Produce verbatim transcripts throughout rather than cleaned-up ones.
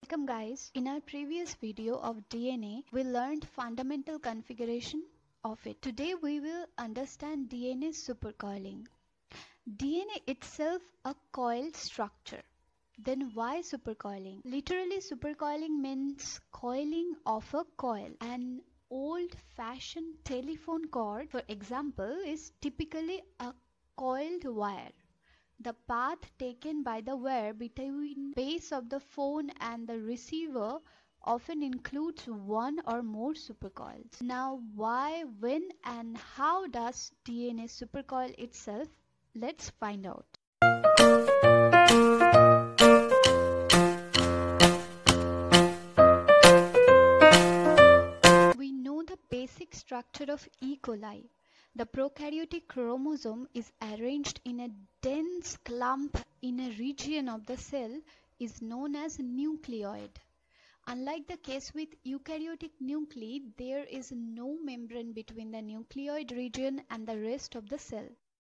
Welcome guys. In our previous video of D N A, we learned fundamental configuration of it. Today we will understand D N A supercoiling. D N A itself a coiled structure. Then why supercoiling? Literally supercoiling means coiling of a coil. An old-fashioned telephone cord, for example, is typically a coiled wire. The path taken by the wire between base of the phone and the receiver often includes one or more supercoils. Now why, when and how does D N A supercoil itself? Let's find out. We know the basic structure of E. coli. The prokaryotic chromosome is arranged in a dense clump in a region of the cell is known as nucleoid. Unlike the case with eukaryotic nuclei, there is no membrane between the nucleoid region and the rest of the cell.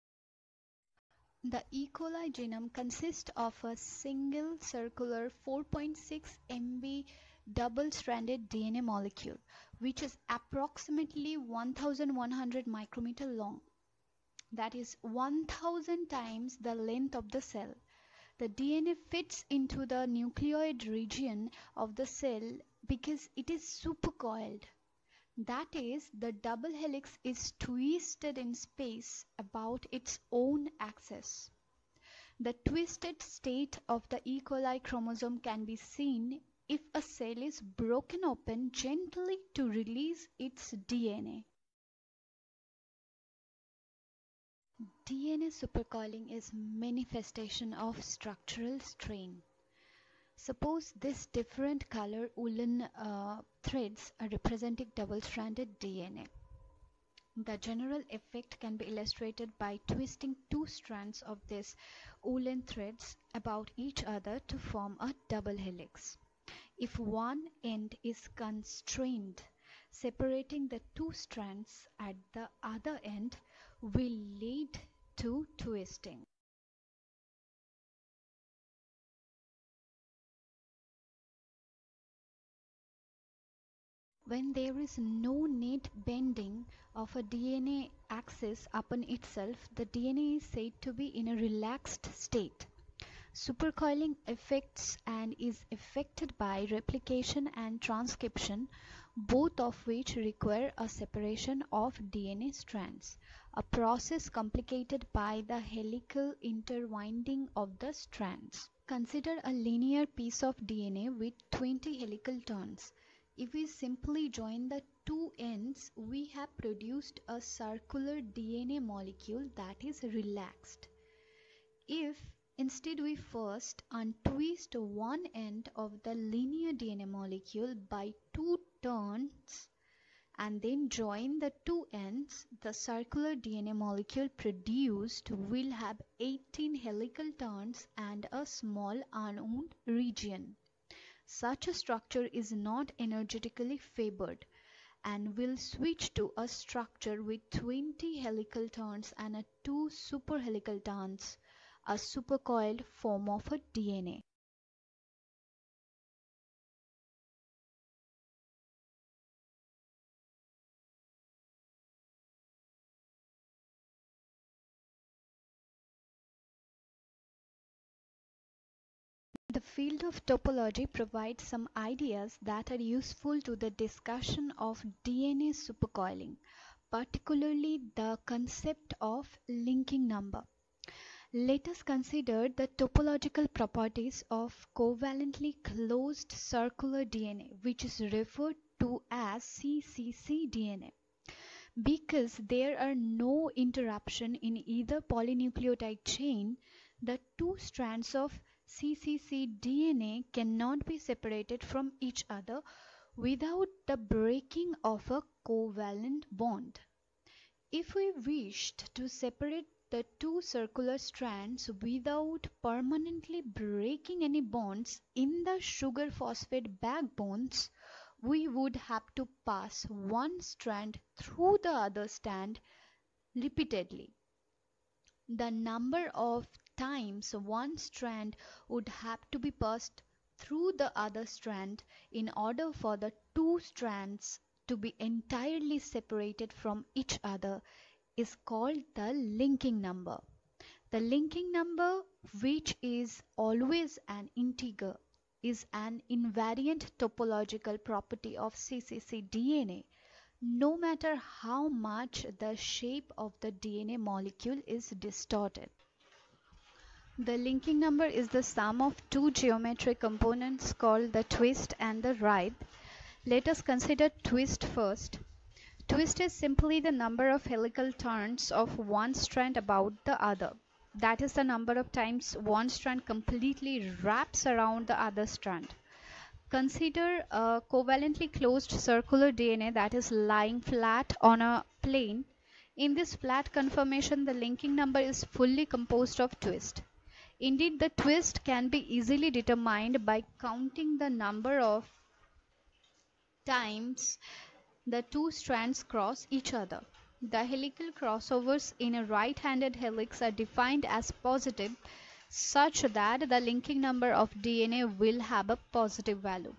The E. coli genome consists of a single circular four point six megabyte double-stranded D N A molecule, which is approximately one thousand one hundred micrometer long. That is one thousand times the length of the cell. The D N A fits into the nucleoid region of the cell because it is supercoiled. That is, the double helix is twisted in space about its own axis. The twisted state of the E. coli chromosome can be seen if a cell is broken open gently to release its D N A. D N A supercoiling is manifestation of structural strain. Suppose this different color woolen uh, threads are representing double-stranded D N A. The general effect can be illustrated by twisting two strands of these woolen threads about each other to form a double helix. If one end is constrained, separating the two strands at the other end will lead to twisting. When there is no net bending of a D N A axis upon itself, the D N A is said to be in a relaxed state. Supercoiling affects and is affected by replication and transcription, both of which require a separation of D N A strands, a process complicated by the helical interwinding of the strands. Consider a linear piece of D N A with twenty helical turns. If we simply join the two ends, we have produced a circular D N A molecule that is relaxed. If instead we first untwist one end of the linear D N A molecule by two turns and then join the two ends, the circular D N A molecule produced will have eighteen helical turns and a small unwound region. Such a structure is not energetically favored and will switch to a structure with twenty helical turns and a two superhelical turns, a supercoiled form of a D N A. The field of topology provides some ideas that are useful to the discussion of D N A supercoiling, particularly the concept of linking number. Let us consider the topological properties of covalently closed circular D N A, which is referred to as C C C D N A. Because there are no interruption in either polynucleotide chain, the two strands of C C C D N A cannot be separated from each other without the breaking of a covalent bond. If we wished to separate the two circular strands without permanently breaking any bonds in the sugar phosphate backbones, we would have to pass one strand through the other strand repeatedly. The number of times one strand would have to be passed through the other strand in order for the two strands to be entirely separated from each other is called the linking number. The linking number, which is always an integer, is an invariant topological property of C C C D N A, no matter how much the shape of the D N A molecule is distorted. The linking number is the sum of two geometric components called the twist and the writhe. Let us consider twist first. Twist is simply the number of helical turns of one strand about the other. That is the number of times one strand completely wraps around the other strand. Consider a covalently closed circular D N A that is lying flat on a plane. In this flat conformation, the linking number is fully composed of twist. Indeed, the twist can be easily determined by counting the number of times the two strands cross each other. The helical crossovers in a right-handed helix are defined as positive, such that the linking number of D N A will have a positive value.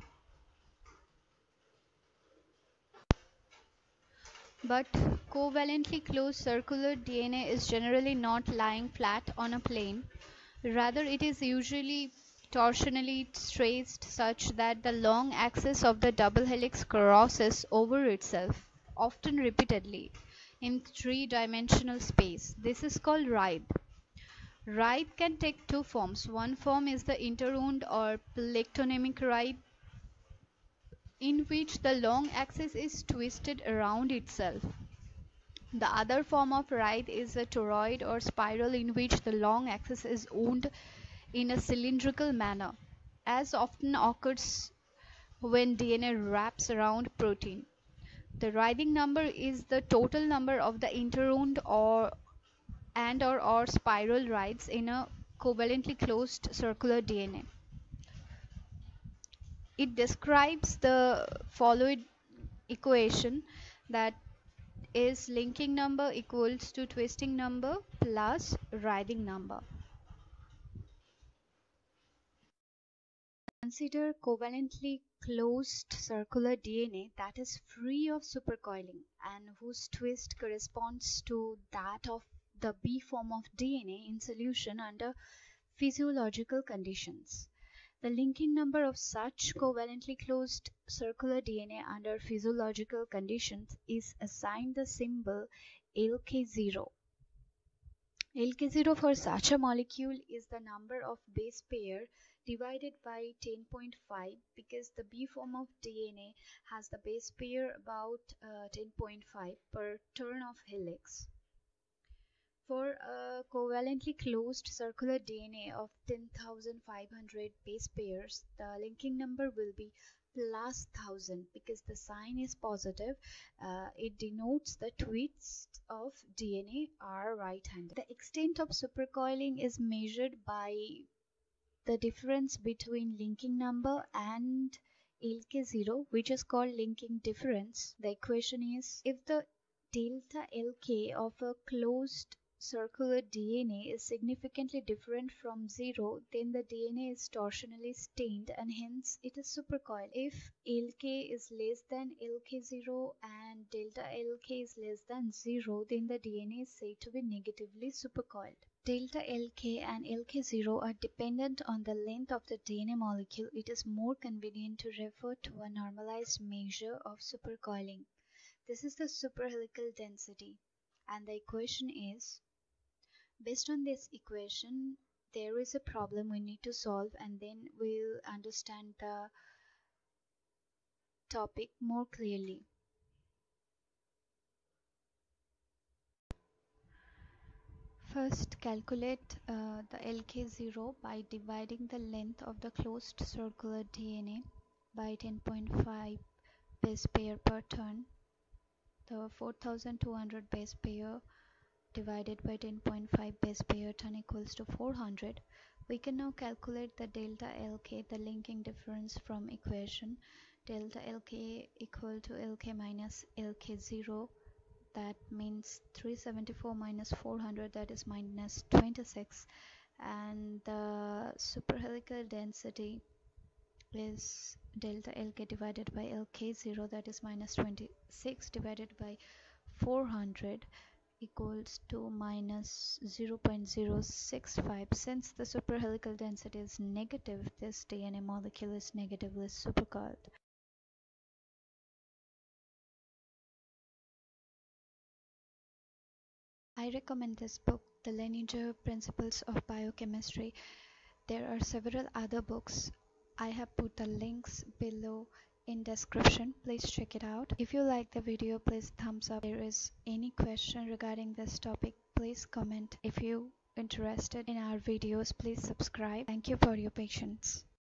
But covalently closed circular D N A is generally not lying flat on a plane. Rather, it is usually torsionally traced such that the long axis of the double helix crosses over itself, often repeatedly, in three-dimensional space. This is called writhe. Writhe can take two forms. One form is the interwound or plectonymic writhe, in which the long axis is twisted around itself. The other form of writhe is a toroid or spiral, in which the long axis is wound in a cylindrical manner, as often occurs when D N A wraps around protein. The writhing number is the total number of the interwound or and or, or spiral writhes in a covalently closed circular D N A. It describes the following equation, that is linking number equals to twisting number plus writhing number. Consider covalently closed circular D N A that is free of supercoiling and whose twist corresponds to that of the B form of D N A in solution under physiological conditions. The linking number of such covalently closed circular D N A under physiological conditions is assigned the symbol L K zero. L K zero for such a molecule is the number of base pair divided by ten point five, because the B form of D N A has the base pair about uh, ten point five per turn of helix. For a covalently closed circular D N A of ten thousand five hundred base pairs, the linking number will be plus one thousand, because the sign is positive. Uh, it denotes the twists of D N A are right-handed. The extent of supercoiling is measured by the difference between linking number and L K zero, which is called linking difference. The equation is, if the delta L K of a closed circular D N A is significantly different from zero, then the D N A is torsionally stained and hence it is supercoiled. If L K is less than L K zero and delta L K is less than zero, then the D N A is said to be negatively supercoiled. Delta L K and L K zero are dependent on the length of the D N A molecule. It is more convenient to refer to a normalized measure of supercoiling. This is the superhelical density, and the equation is, based on this equation, there is a problem we need to solve, and then we'll understand the topic more clearly. First, calculate uh, the L K zero by dividing the length of the closed circular D N A by ten point five base pair per turn. The four thousand two hundred base pair divided by ten point five base pair turn equals to four hundred. We can now calculate the delta L K, the linking difference, from equation delta L K equal to L K minus L K zero. That means three hundred seventy-four minus four hundred, that is minus twenty-six, and the superhelical density is delta L K divided by L K zero, that is minus twenty-six divided by four hundred equals to minus zero point zero six five. Since the superhelical density is negative, this D N A molecule is negatively supercoiled. I recommend this book, The Lehninger Principles of Biochemistry. There are several other books. I have put the links below in description. Please check it out. If you like the video, please thumbs up. If there is any question regarding this topic, please comment. If you interested in our videos, please subscribe. Thank you for your patience.